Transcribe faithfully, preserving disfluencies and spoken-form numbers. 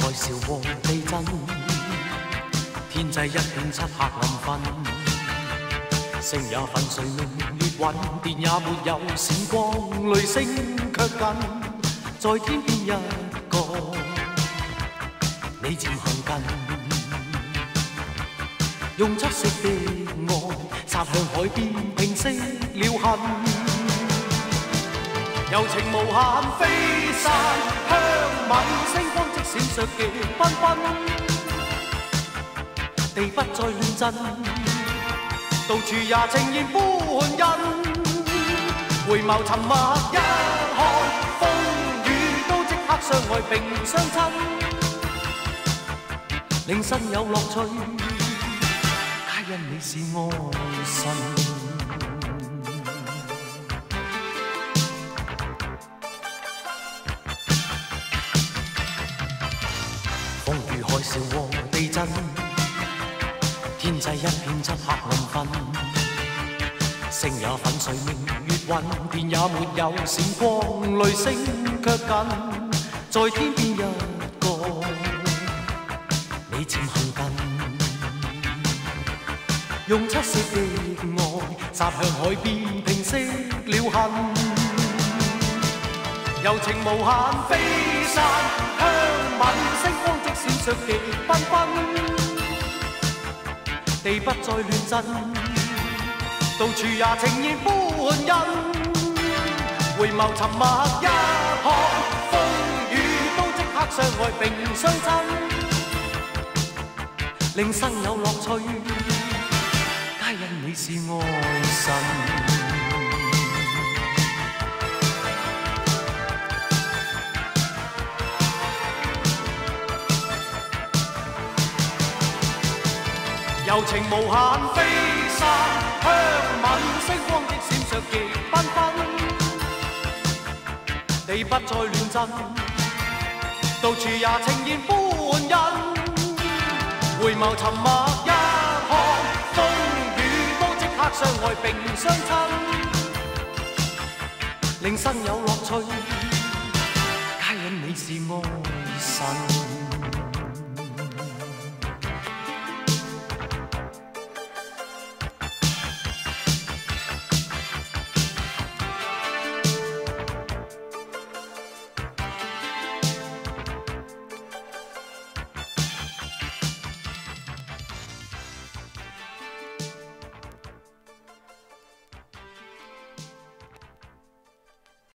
潮和地震，天際一片漆黑暗昏，星也粉碎明月暈，電也沒有閃光，雷聲卻近，在天邊一個你漸行近，用七色的愛擦向海邊，平息了恨，柔情無限飛散，香吻星光即閃爍極繽紛，地不再亂震，到處也呈現歡欣。回眸沉默一看，風雨都即刻相愛並相親，令生有樂趣，皆因你是愛神。風雨海嘯和地震，天際一片漆黑暗昏，星也粉碎明月暈，電也沒有閃光，雷聲卻近，在天邊一個你漸行近，用七色的愛擦向海邊，平息了恨，柔情無限飛散，香吻星光即閃爍極繽紛，地不再亂震，到處也呈現歡欣。回眸沉默一看，風雨都即刻相愛並相親，令生有樂趣，皆因你是愛神。柔情無限飛散，香吻星光即閃爍極繽紛，地不再亂震，到處也呈現歡欣。回眸沉默一看，風雨都即刻相愛並相親，令生有樂趣，皆因你是愛神。